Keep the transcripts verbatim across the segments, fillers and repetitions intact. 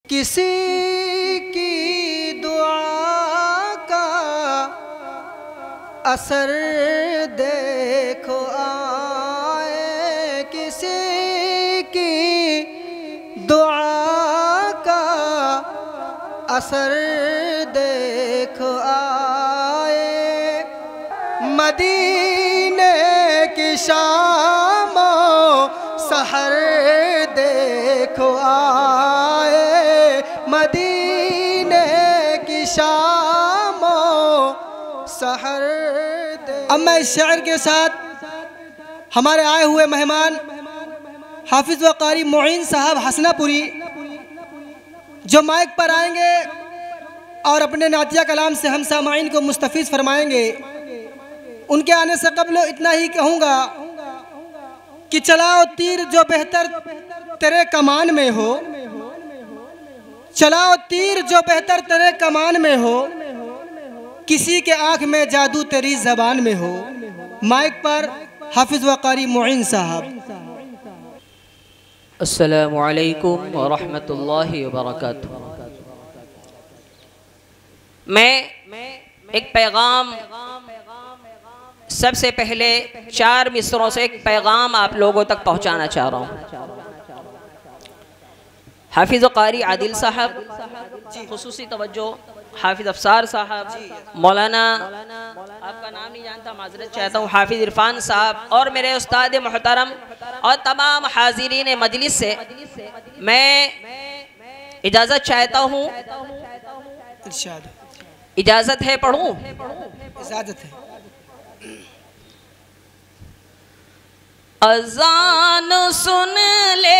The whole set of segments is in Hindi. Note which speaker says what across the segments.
Speaker 1: किसी की दुआ का असर देखो आए, किसी की दुआ का असर देखो आए। मदीने की शामो सहर देखो आए, मदीने की शामो सहर दे। अब मैं इस शेर के साथ हमारे आए हुए मेहमान हाफिज़ व कारी मोइन साहब हसनापुरी जो माइक पर आएंगे और अपने नातिया कलाम से हम सामाइन को मुस्तफ़ीज़ फरमाएंगे, उनके आने से कबल इतना ही कहूँगा कि चलाओ तीर जो बेहतर तेरे कमान में हो, चलाओ तीर जो बेहतर तेरे कमान में हो, किसी के आँख में जादू तेरी ज़बान में हो। माइक पर हाफिज़ व कारी मोइन साहब।
Speaker 2: अस्सलामु अलैकुम व रहमतुल्लाहि व बरकातुहू। मैं एक पैगाम, सबसे पहले चार मिसरों से एक पैगाम आप लोगों तक पहुंचाना चाह रहा हूं। हाफिज़ कारी आदिल साहब, खुसूसी तवज्जो, हाफिज़ अफसार साहब, मौलाना आपका नाम नहीं जानता माजरत चाहता हूँ, हाफिज़ इरफान साहब और मेरे उस्ताद मोहतरम और तमाम हाजिरीन मजलिस से मैं इजाज़त चाहता हूँ। इजाज़त है, पढ़ूँ?
Speaker 1: इजाज़त है।
Speaker 2: अज़ान सुन ले,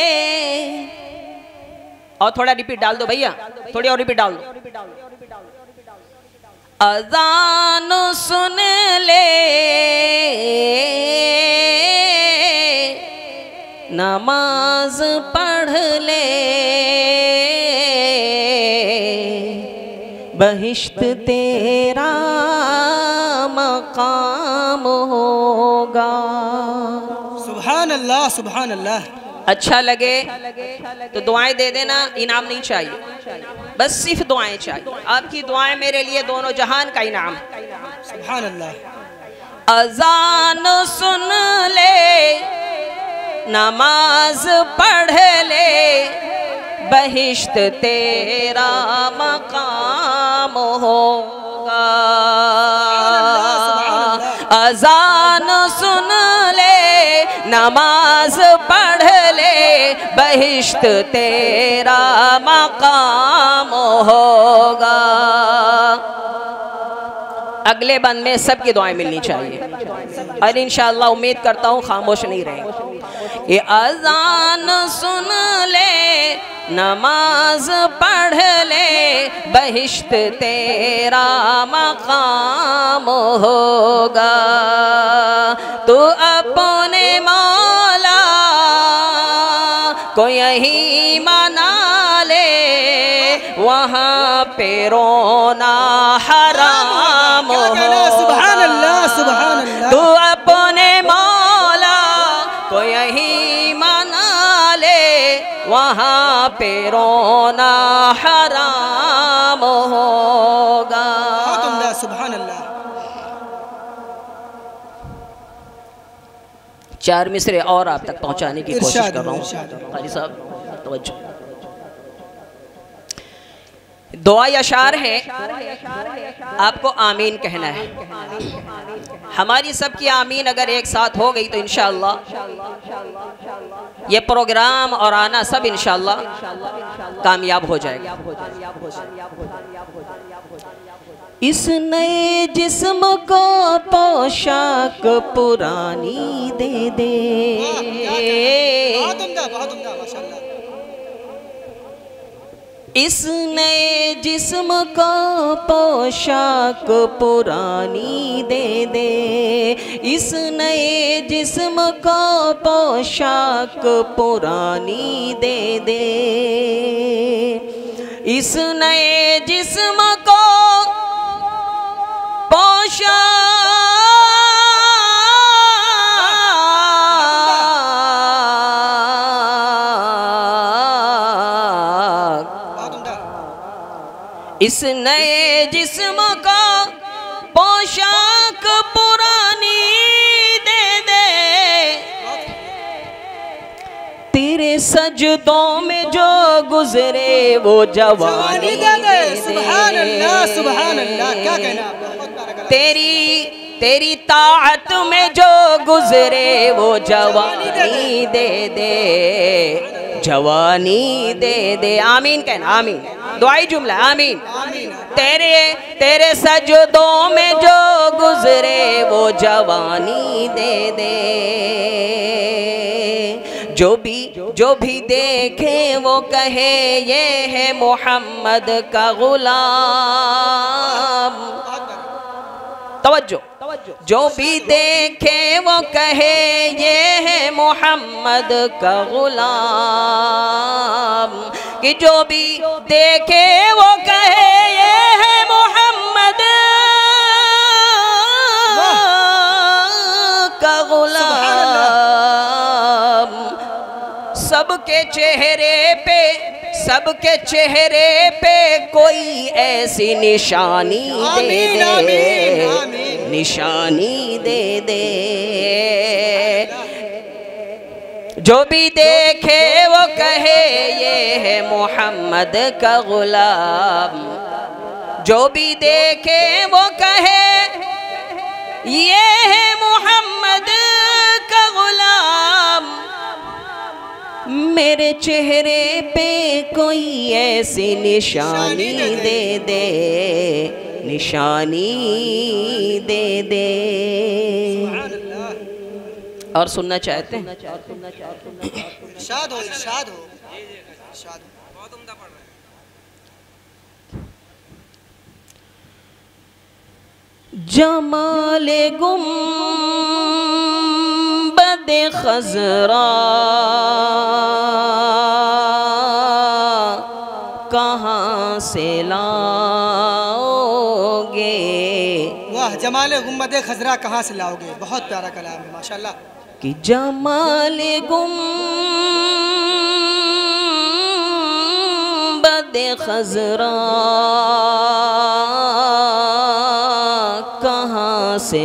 Speaker 2: और थोड़ा रिपीट डाल दो भैया, थोड़ी और रिपीट डाल दो। अज़ान सुन ले, नमाज पढ़ ले, बहिश्त तेरा मकाम होगा।
Speaker 1: सुभान अल्लाह, सुभान अल्लाह।
Speaker 2: अच्छा लगे तो दुआएं दे देना, इनाम नहीं चाहिए, बस सिर्फ दुआएं चाहिए। आपकी दुआएं मेरे लिए दोनों जहान का इनाम।
Speaker 1: सुभान अल्लाह।
Speaker 2: अज़ान सुन ले, नमाज पढ़ ले, बहिश्त तेरा मकाम होगा। अज़ान सुन ले, नमाज पढ़ ले, बहिश्त तेरा मकाम होगा। अगले बंद में सबकी दुआएं मिलनी चाहिए और इंशाअल्लाह उम्मीद करता हूँ खामोश नहीं रहेंगे। ये अज़ान सुन ले, नमाज पढ़ ले, बहिश्त तेरा मकाम होगा। तू अपने मौला को यही मना ले, वहाँ पे रोना हराम होगा।
Speaker 1: सुभान अल्लाह, सुभान अल्लाह।
Speaker 2: तू अपने मौला को यही मना ले, वहाँ पे रोना हराम होगा।
Speaker 1: सुभान अल्लाह।
Speaker 2: चार मिसरे और आप तक पहुँचाने की कोशिश कर रहा हूँ। कारी साहब तवज्जो। दुआ या शार है, आपको आमीन कहना है। हमारी सबकी आमीन अगर एक साथ हो गई तो इंशाअल्लाह ये प्रोग्राम और आना सब इंशाअल्लाह कामयाब हो जाएगा। इस नए जिस्म को पोशाक पुरानी दे दे, इस नए जिस्म को पोशाक पुरानी दे दे, इस नए जिस्म को पोशाक पुरानी दे दे, इस नए जिस्म को पोशाक इस नए जिस्म का पोशाक पुरानी दे दे, तेरे सजदों में जो गुजरे वो जवानी दे दे।
Speaker 1: सुभान अल्लाह, सुभान अल्लाह, क्या कहना।
Speaker 2: तेरी तेरी ताअत में जो गुजरे वो जवानी दे दे, जवानी दे दे। आमीन कहना, आमीन दुआई जुमला, आमीन। तेरे तेरे सजदों में जो गुजरे वो जवानी दे दे, जो भी जो भी देखे वो कहे ये है मोहम्मद का गुलाम। तवज्जो, जो भी देखे वो कहे ये है मोहम्मद का गुलाम, कि जो भी देखे वो कहे ये है मोहम्मद का गुलाम। सबके चेहरे पे सबके चेहरे पे कोई ऐसी निशानी दे दे, निशानी दे दे। जो भी देखे वो कहे ये है मोहम्मद का गुलाम, जो भी देखे वो कहे ये है मोहम्मद का गुलाम। मेरे चेहरे पे कोई ऐसी निशानी दे दे, निशानी दे दे। और सुनना चाहते हैं?
Speaker 1: इरशाद हो, इरशाद हो, इरशाद हो। बहुत उम्दा पढ़ रहे हैं।
Speaker 2: जमाले गुंबद खजरा कहाँ से लाओगे?
Speaker 1: वाह, जमाले गुंबद खजरा कहाँ से लाओगे। बहुत प्यारा कलाम है माशाल्लाह।
Speaker 2: कि जमाले गुंबद खजरा कहाँ से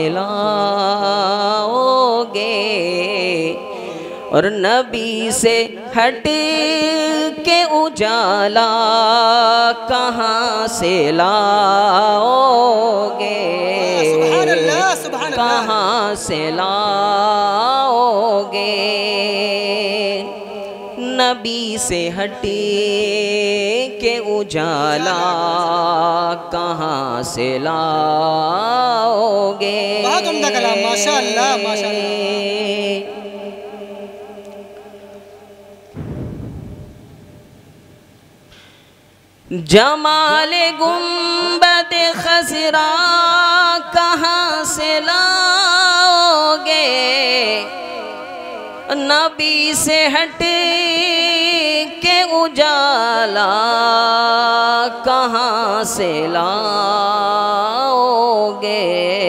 Speaker 2: लाओगे? और नबी से हट के उजाला कहाँ से लाओगे?
Speaker 1: सुभान अल्लाह, सुभान अल्लाह।
Speaker 2: कहाँ से लाओगे? नबी से हट के उजाला कहाँ से लाओगे?
Speaker 1: बहुत उम्दा कलाम माशाअल्लाह, माशाअल्लाह।
Speaker 2: जमाले गुंबद खजरा कहाँ से लाओगे? नबी से हट के उजाला कहाँ से लाओगे?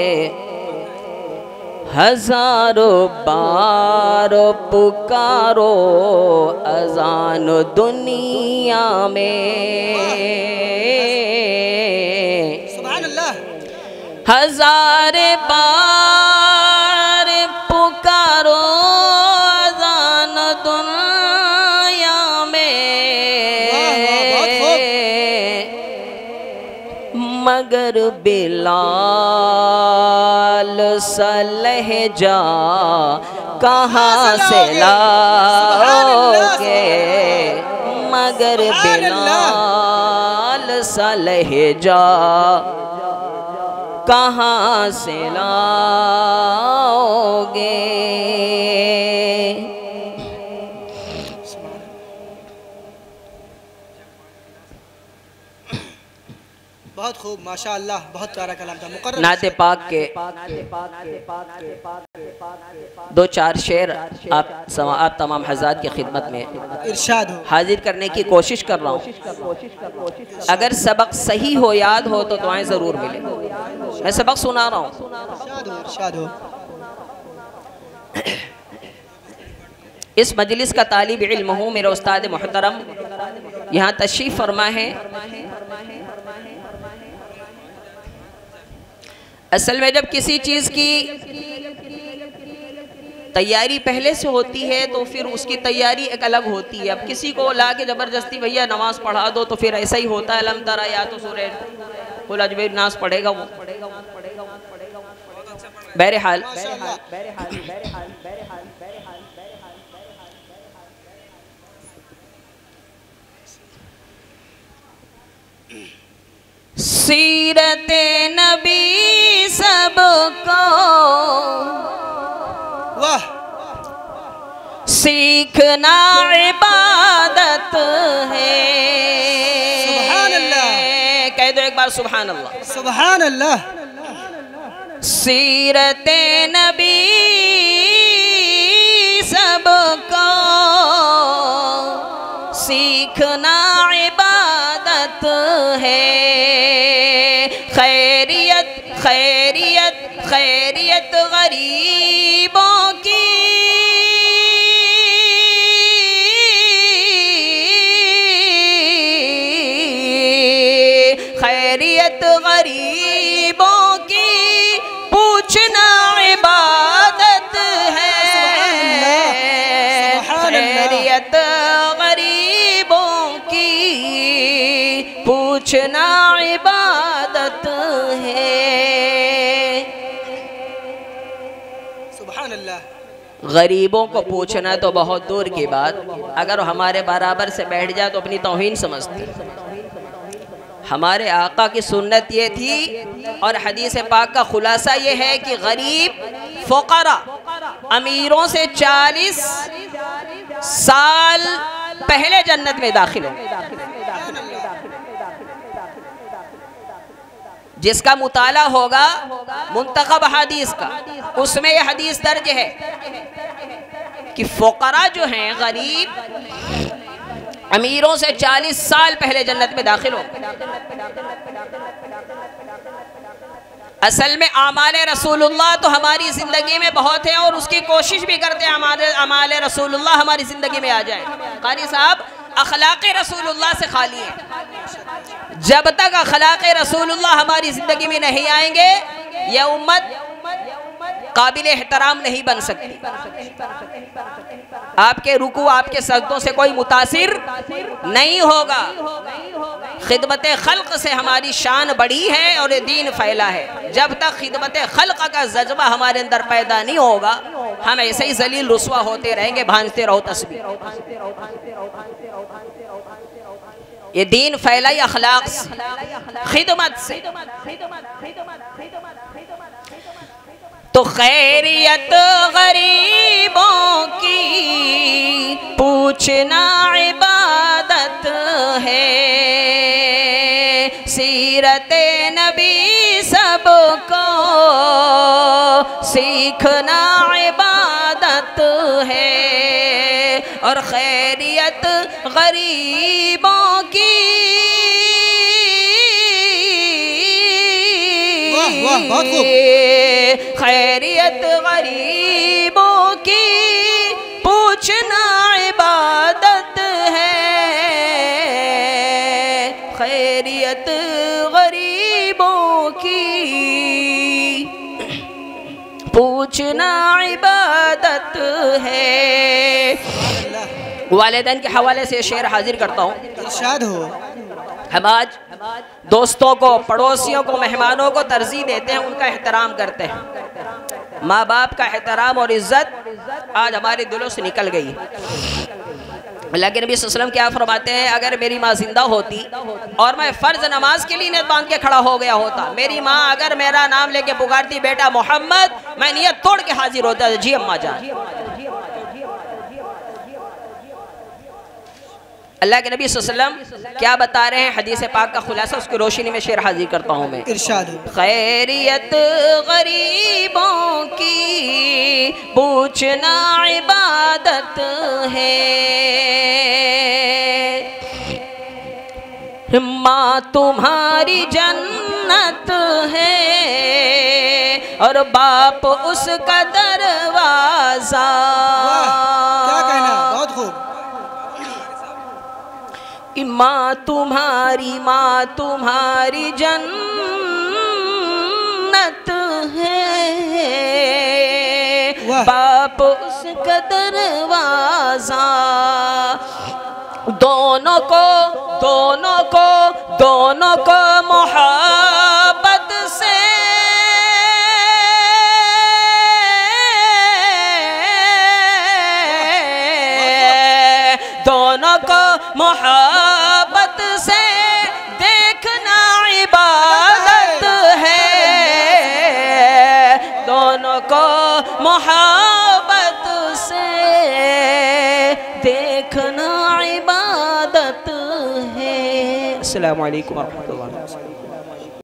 Speaker 2: हजारों बार पुकारो अजान दुनिया में,
Speaker 1: सुभान अल्लाह।
Speaker 2: हजार बार पुकारो अजान दुनिया में, मगर बिलाल सा लहजा कहाँ से लाओगे? मगर बिलाल सा लहजा कहाँ से लाओगे?
Speaker 1: बहुत खूब माशाअल्लाह, बहुत प्यारा कलाम था। मुकर्रर
Speaker 2: नाते पाक के दो चार शेर आप समा, आप तमाम हज़रात की खिदमत में
Speaker 1: इरशाद हो,
Speaker 2: हाजिर करने की कोशिश कर रहा हूँ। अगर सबक सही हो, याद हो तो दुआएं ज़रूर मिले। मैं सबक सुना रहा हूँ।
Speaker 1: इरशाद हो, इरशाद हो।
Speaker 2: इस मजलिस का तालिब इल्म हूँ, मेरा उस्ताद मोहतरम यहाँ तशरीफ़ फरमा है। असल में जब किसी चीज़ की तैयारी पहले से होती है तो फिर उसकी तैयारी एक अलग होती है। अब किसी को ला के ज़बरदस्ती भैया नमाज पढ़ा दो तो फिर ऐसा ही होता है, अलम तरा या तो सूरह कुल अजमेर नास पढ़ेगा वो। बहरहाल सीरते नबी सबको
Speaker 1: वाह
Speaker 2: सीखना इबादत है।
Speaker 1: सुभान अल्लाह,
Speaker 2: कह दो एक बार सुभान अल्लाह।
Speaker 1: सुभान अल्लाह।
Speaker 2: सीरते नबी सबको सीखना इबादत है। खैरियत खैरियत खैरियत गरीबों की खैरियत गरीबों की पूछना इबादत है। खैरियत गरीबों की पूछना इबादत है।
Speaker 1: सुभान अल्लाह।
Speaker 2: गरीबों को पूछना तो बहुत दूर की बात, अगर हमारे बराबर से बैठ जाए तो अपनी तौहीन समझते। हमारे आका की सुन्नत ये थी और हदीस पाक का खुलासा ये है कि गरीब फ़ुक़रा अमीरों से चालीस साल पहले जन्नत में दाखिल हो। जिसका मुताला होगा मुंतखब हदीस का, उसमें यह हदीस दर्ज है कि फ़ुक़रा जो हैं गरीब अमीरों से चालीस साल पहले जन्नत में दाखिल हो। असल में आमाले रसूलुल्लाह तो हमारी ज़िंदगी में बहुत है और उसकी कोशिश भी करते हैं हमारे आमाले रसूलुल्लाह हमारी ज़िंदगी में आ जाए। क़ारी साहब अखलाक़े रसूलुल्लाह से खाली है। जब तक अखलाक़े रसूलुल्लाह हमारी ज़िंदगी में नहीं आएंगे यह उम्मत काबिल एहतराम नहीं बन सकती। आपके रुकू आपके सजदों से कोई मुतासिर नहीं होगा। खिदमत खल्क से हमारी शान बढ़ी है और दीन फैला है। जब तक खिदमत खल्क का जज्बा हमारे अंदर पैदा नहीं होगा हम ऐसे ही जलील रुस्वा होते रहेंगे, भांजते रहो तस्बीह। ये दीन फैला ही अखलाक से, खिदमत से। तो खैरियत गरीबों की पूछना इबादत है। सीरते नबी सबको सीखना इबादत है। और खैरियत गरीबों की
Speaker 1: वाह वाह बहुत खूब।
Speaker 2: खैरियत गरीबों की पूछना इबादत है। खैरियत गरीबों की पूछना इबादत है। वालिदैन के हवाले से शेर हाजिर करता हूँ।
Speaker 1: इरशाद हो।
Speaker 2: हम आज दोस्तों को, पड़ोसियों को, मेहमानों को तरजीह देते हैं, उनका एहतराम करते हैं। माँ बाप का एहतराम और इज्जत आज हमारे दिलों से निकल गई। अल्लाह के नबी सल्लल्लाहु अलैहि वसल्लम क्या फरमाते हैं, अगर मेरी माँ जिंदा होती और मैं फ़र्ज नमाज के लिए नियत बांध के खड़ा हो गया होता, मेरी माँ अगर मेरा नाम लेके पुकारती बेटा मोहम्मद, मैं नियत तोड़ के हाजिर होता। जी अम्मा जान। अल्लाह के नबी सल्लल्लाहु अलैहि वसल्लम क्या बता रहे हैं, हदीस पाक का खुलासा उसकी रोशनी में शेर हाजिर करता हूँ मैं।
Speaker 1: इरशाद।
Speaker 2: खैरियत गरीबों की पूछना इबादत है। माँ तुम्हारी जन्नत है और बाप उसका दरवाजा।
Speaker 1: क्या कहना, बहुत खूब।
Speaker 2: माँ तुम्हारी माँ तुम्हारी जन्नत है, बाप उसका दरवाजा। दोनों को दोनों को दोनों को मोहब्बत से दोनों को मोहब्बत से देखना इबादत है, दोनों को मोहब्बत से देखना इबादत है। अस्सलामु अलैकुम व रहमतुल्लाह।